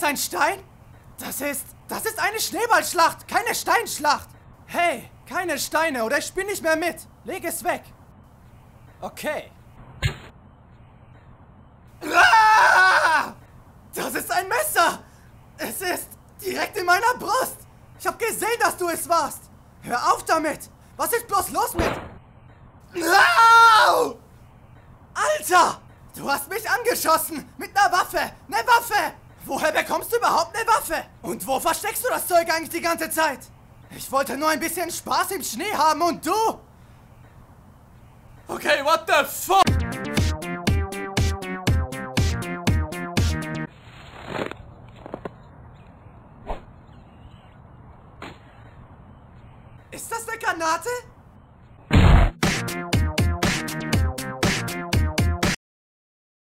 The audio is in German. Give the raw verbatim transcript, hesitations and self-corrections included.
ein Stein? Das ist... Das ist eine Schneeballschlacht, keine Steinschlacht. Hey, keine Steine oder ich spiel nicht mehr mit. Leg es weg. Okay. Ah! Das ist ein Messer. Es ist direkt in meiner Brust. Ich hab gesehen, dass du es warst. Hör auf damit. Was ist bloß los mit... Au! Alter! Du hast mich angeschossen! Mit einer Waffe! Eine Waffe! Woher bekommst du überhaupt eine Waffe? Und wo versteckst du das Zeug eigentlich die ganze Zeit? Ich wollte nur ein bisschen Spaß im Schnee haben und du? Okay, what the fuck? Ist das eine Granate?